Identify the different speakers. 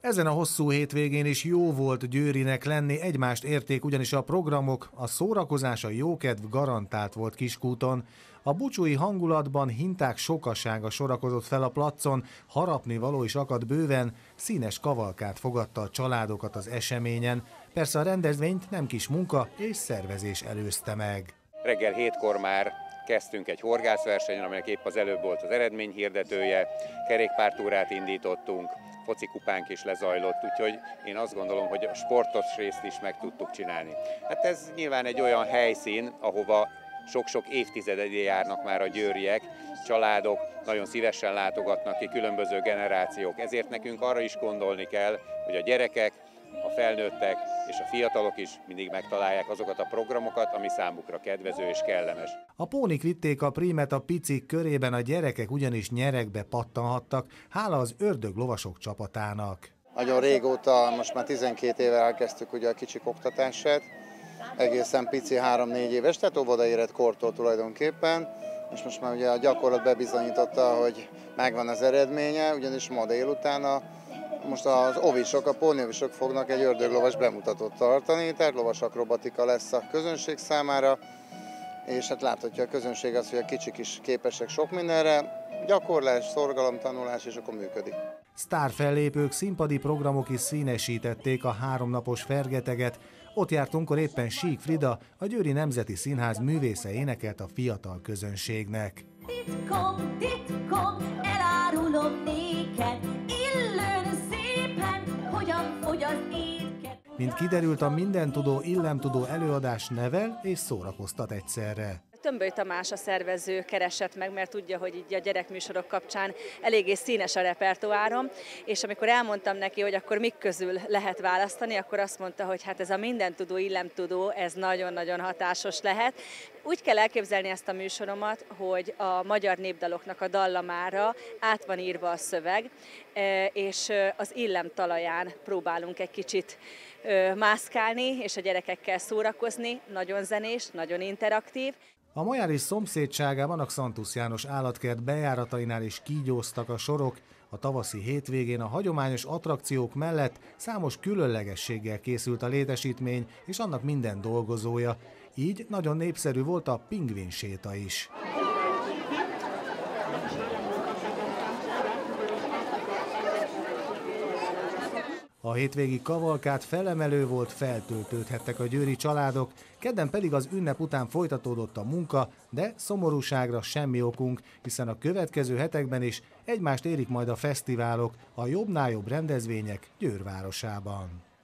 Speaker 1: Ezen a hosszú hétvégén is jó volt Győrinek lenni, egymást érték ugyanis a programok, a szórakozás, a jókedv garantált volt Kiskúton. A búcsúi hangulatban hinták sokasága sorakozott fel a placon, harapnivaló is akadt bőven, színes kavalkát fogadta a családokat az eseményen. Persze a rendezvényt nem kis munka és szervezés előzte meg.
Speaker 2: Reggel 7-kor már kezdtünk egy horgászversenyen, amelynek épp az előbb volt az eredményhirdetője, kerékpártúrát indítottunk, focikupánk is lezajlott, úgyhogy én azt gondolom, hogy a sportos részt is meg tudtuk csinálni. Hát ez nyilván egy olyan helyszín, ahova sok-sok évtizededé járnak már a győriek, családok nagyon szívesen látogatnak ki, különböző generációk, ezért nekünk arra is gondolni kell, hogy a gyerekek, a felnőttek és a fiatalok is mindig megtalálják azokat a programokat, ami számukra kedvező és kellemes.
Speaker 1: A pónik vitték a prímet a picik körében, a gyerekek ugyanis nyeregbe pattanhattak, hála az ördöglovasok csapatának.
Speaker 3: Nagyon régóta, most már 12 éve elkezdtük ugye a kicsik oktatását, egészen pici 3-4 éves, tehát óvodaérett kortól tulajdonképpen, és most már ugye a gyakorlat bebizonyította, hogy megvan az eredménye, ugyanis ma délután most az ovisok, a póniovisok fognak egy ördöglovas bemutatót tartani, tehát lovas akrobatika lesz a közönség számára, és hát láthatja a közönség azt, hogy a kicsik is képesek sok mindenre, gyakorlás, szorgalomtanulás, és akkor működik.
Speaker 1: Sztárfellépők, színpadi programok is színesítették a 3 napos Fergeteget. Ott jártunkkor éppen Sík Frida, a Győri Nemzeti Színház művésze énekelt a fiatal közönségnek.
Speaker 4: Titkom, titkom, elárulom néked, illőn szépen, hogyan fogy az étket.
Speaker 1: Mint kiderült, a mindentudó, illemtudó előadás nevel és szórakoztat egyszerre.
Speaker 5: Tömböly Tamás a szervező keresett meg, mert tudja, hogy így a gyerekműsorok kapcsán eléggé színes a repertoárom, és amikor elmondtam neki, hogy akkor mik közül lehet választani, akkor azt mondta, hogy hát ez a mindentudó, illemtudó, ez nagyon-nagyon hatásos lehet. Úgy kell elképzelni ezt a műsoromat, hogy a magyar népdaloknak a dallamára át van írva a szöveg, és az illem talaján próbálunk egy kicsit mászkálni, és a gyerekekkel szórakozni, nagyon zenés, nagyon interaktív.
Speaker 1: A Majáris szomszédságában a Xantusz János állatkert bejáratainál is kígyóztak a sorok. A tavaszi hétvégén a hagyományos attrakciók mellett számos különlegességgel készült a létesítmény és annak minden dolgozója. Így nagyon népszerű volt a pingvinséta is. A hétvégi kavalkát felemelő volt, feltöltődhettek a győri családok, kedden pedig az ünnep után folytatódott a munka, de szomorúságra semmi okunk, hiszen a következő hetekben is egymást érik majd a fesztiválok, a jobbnál jobb rendezvények Győr városában.